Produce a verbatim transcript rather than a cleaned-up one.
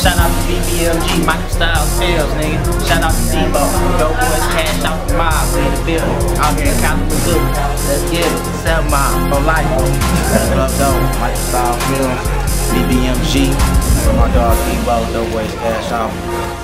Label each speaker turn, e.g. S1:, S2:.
S1: Shout out to B B M G, Michael Styles Sales, nigga. Shout out to Debo, Dope Boys Cash Out the Mob, we in the building. Out here in Kalamazoo. Let's get it. Seven Mile, for life. Club Dope, Michael Styles Films, B B M G, my dog Debo, Dope Boys Cash Out.